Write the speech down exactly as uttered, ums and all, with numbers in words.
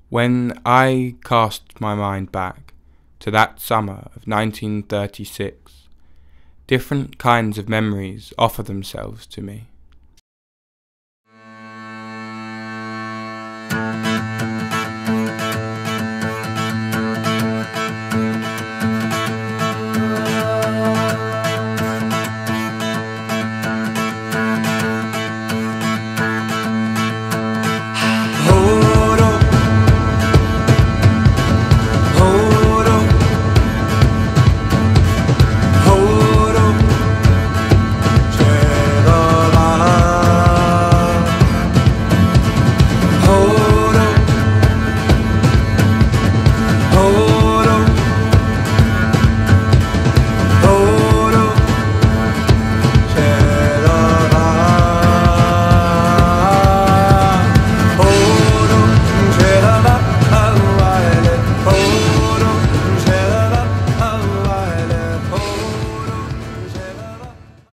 When I cast my mind back to that summer of nineteen thirty-six, different kinds of memories offer themselves to me.